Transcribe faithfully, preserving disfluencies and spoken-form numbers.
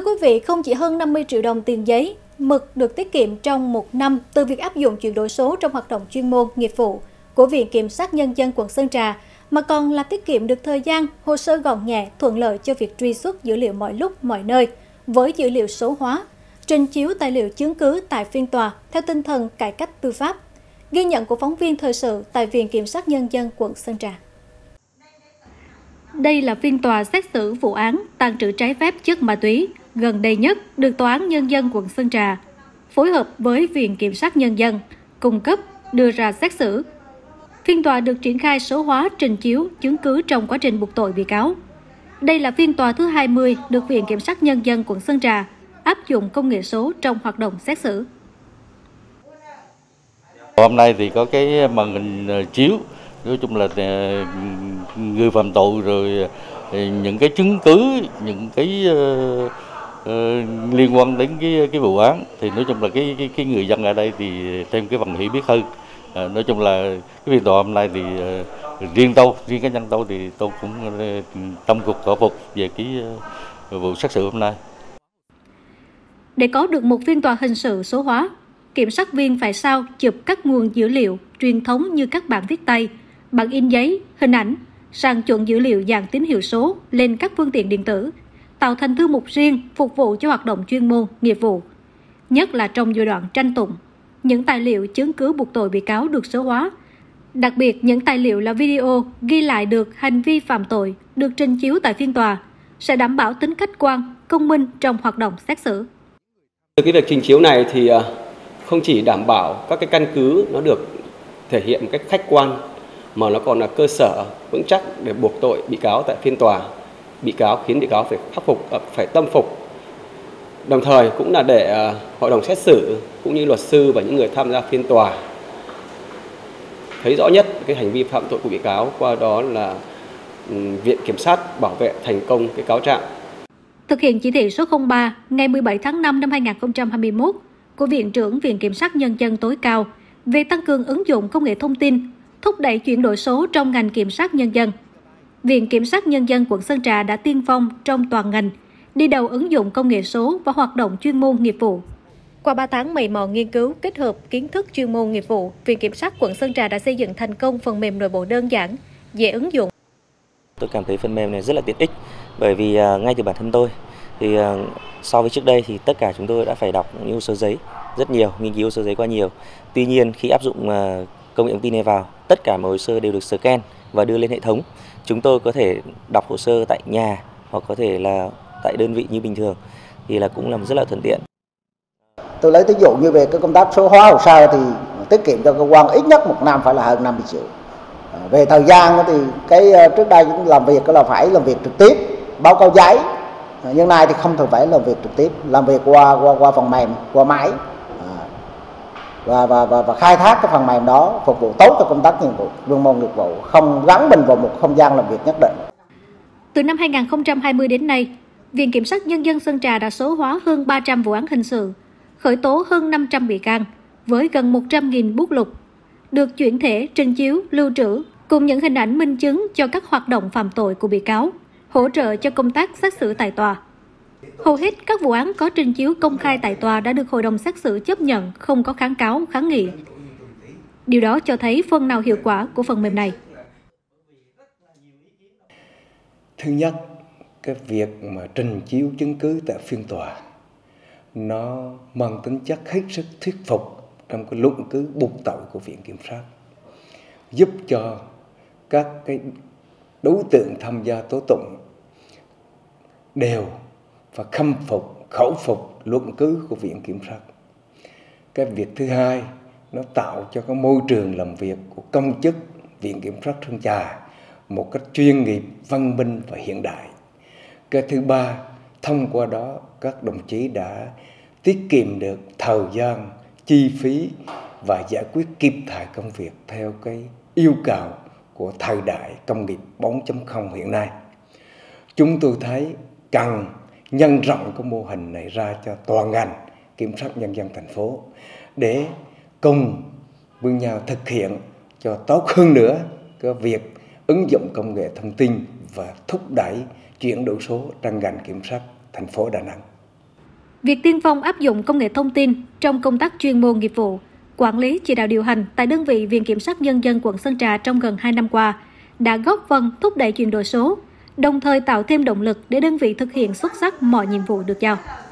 quý vị, không chỉ hơn năm mươi triệu đồng tiền giấy, mực được tiết kiệm trong một năm từ việc áp dụng chuyển đổi số trong hoạt động chuyên môn, nghiệp vụ của Viện Kiểm sát Nhân dân quận Sơn Trà, mà còn là tiết kiệm được thời gian, hồ sơ gọn nhẹ, thuận lợi cho việc truy xuất dữ liệu mọi lúc, mọi nơi, với dữ liệu số hóa, trình chiếu tài liệu chứng cứ tại phiên tòa theo tinh thần cải cách tư pháp. Ghi nhận của phóng viên thời sự tại Viện Kiểm sát Nhân dân quận Sơn Trà. Đây là phiên tòa xét xử vụ án tàng trữ trái phép chất ma túy gần đây nhất được Tòa án Nhân dân quận Sơn Trà phối hợp với Viện Kiểm sát Nhân dân cung cấp đưa ra xét xử. Phiên tòa được triển khai số hóa trình chiếu chứng cứ trong quá trình buộc tội bị cáo. Đây là phiên tòa thứ hai mươi được Viện Kiểm sát Nhân dân quận Sơn Trà áp dụng công nghệ số trong hoạt động xét xử. Hôm nay thì có cái màn hình chiếu, nói chung là người phạm tội rồi những cái chứng cứ, những cái uh, uh, liên quan đến cái cái vụ án thì nói chung là cái cái, cái người dân ở đây thì thêm cái phần hiểu biết hơn. Uh, nói chung là cái phiên tòa hôm nay thì uh, riêng tôi, riêng cá nhân tôi thì tôi cũng uh, tâm phục khẩu phục về cái uh, vụ xét xử hôm nay. Để có được một phiên tòa hình sự số hóa, kiểm sát viên phải sao chụp các nguồn dữ liệu truyền thống như các bản viết tay, bản in giấy, hình ảnh, sang chuẩn dữ liệu dạng tín hiệu số lên các phương tiện điện tử, tạo thành thư mục riêng phục vụ cho hoạt động chuyên môn, nghiệp vụ. Nhất là trong giai đoạn tranh tụng, những tài liệu chứng cứ buộc tội bị cáo được số hóa. Đặc biệt, những tài liệu là video ghi lại được hành vi phạm tội được trình chiếu tại phiên tòa sẽ đảm bảo tính khách quan, công minh trong hoạt động xét xử. Từ cái việc trình chiếu này thì không chỉ đảm bảo các cái căn cứ nó được thể hiện một cách khách quan, mà nó còn là cơ sở vững chắc để buộc tội bị cáo tại phiên tòa. Bị cáo khiến bị cáo phải khắc phục, phải tâm phục. Đồng thời cũng là để hội đồng xét xử cũng như luật sư và những người tham gia phiên tòa thấy rõ nhất cái hành vi phạm tội của bị cáo, qua đó là Viện Kiểm sát bảo vệ thành công cái cáo trạng. Thực hiện chỉ thị số không ba ngày mười bảy tháng năm năm hai nghìn không trăm hai mươi mốt của Viện trưởng Viện Kiểm sát Nhân dân tối cao về tăng cường ứng dụng công nghệ thông tin, thúc đẩy chuyển đổi số trong ngành kiểm sát nhân dân. Viện Kiểm sát Nhân dân quận Sơn Trà đã tiên phong trong toàn ngành, đi đầu ứng dụng công nghệ số và hoạt động chuyên môn nghiệp vụ. Qua ba tháng mày mò nghiên cứu, kết hợp kiến thức chuyên môn nghiệp vụ, Viện Kiểm sát quận Sơn Trà đã xây dựng thành công phần mềm nội bộ đơn giản, dễ ứng dụng. Tôi cảm thấy phần mềm này rất là tiện ích, bởi vì uh, ngay từ bản thân tôi thì uh, so với trước đây thì tất cả chúng tôi đã phải đọc những hồ sơ giấy rất nhiều, nghiên cứu hồ sơ giấy qua nhiều. Tuy nhiên khi áp dụng uh, công nghệ thông tin này vào, tất cả mọi hồ sơ đều được scan và đưa lên hệ thống. Chúng tôi có thể đọc hồ sơ tại nhà hoặc có thể là tại đơn vị như bình thường, thì là cũng là rất là thuận tiện. Tôi lấy ví dụ như về cái công tác số hóa hồ sơ thì tiết kiệm cho cơ quan ít nhất một năm phải là hơn năm mươi triệu. Về thời gian thì cái trước đây cũng làm việc là phải làm việc trực tiếp, báo cáo giấy. Nhưng nay thì không cần phải làm việc trực tiếp, làm việc qua qua qua phần mềm, qua máy. Và, và, và, và khai thác cái phần mềm đó phục vụ tốt cho công tác nhiệm vụ, chuyên môn nghiệp vụ, không gắn mình vào một không gian làm việc nhất định. Từ năm hai nghìn không trăm hai mươi đến nay, Viện Kiểm sát Nhân dân Sơn Trà đã số hóa hơn ba trăm vụ án hình sự, khởi tố hơn năm trăm bị can, với gần một trăm nghìn bút lục, được chuyển thể, trình chiếu, lưu trữ, cùng những hình ảnh minh chứng cho các hoạt động phạm tội của bị cáo, hỗ trợ cho công tác xét xử tại tòa. Hầu hết các vụ án có trình chiếu công khai tại tòa đã được hội đồng xét xử chấp nhận, không có kháng cáo, kháng nghị. Điều đó cho thấy phần nào hiệu quả của phần mềm này. Thứ nhất, cái việc mà trình chiếu chứng cứ tại phiên tòa nó mang tính chất hết sức thuyết phục trong cái luận cứ buộc tội của Viện Kiểm sát, giúp cho các cái đối tượng tham gia tố tụng đều và khâm phục, khẩu phục luận cứ của Viện Kiểm sát. Cái việc thứ hai, nó tạo cho cái môi trường làm việc của công chức Viện Kiểm sát Sơn Trà một cách chuyên nghiệp, văn minh và hiện đại. Cái thứ ba, thông qua đó các đồng chí đã tiết kiệm được thời gian, chi phí và giải quyết kịp thời công việc theo cái yêu cầu của thời đại công nghiệp bốn chấm không hiện nay. Chúng tôi thấy cần nhân rộng cái mô hình này ra cho toàn ngành Kiểm sát Nhân dân thành phố để cùng với nhau thực hiện cho tốt hơn nữa cái việc ứng dụng công nghệ thông tin và thúc đẩy chuyển đổi số trong ngành kiểm sát thành phố Đà Nẵng. Việc tiên phong áp dụng công nghệ thông tin trong công tác chuyên môn nghiệp vụ, quản lý chỉ đạo điều hành tại đơn vị Viện Kiểm sát Nhân dân quận Sơn Trà trong gần hai năm qua đã góp phần thúc đẩy chuyển đổi số, đồng thời tạo thêm động lực để đơn vị thực hiện xuất sắc mọi nhiệm vụ được giao.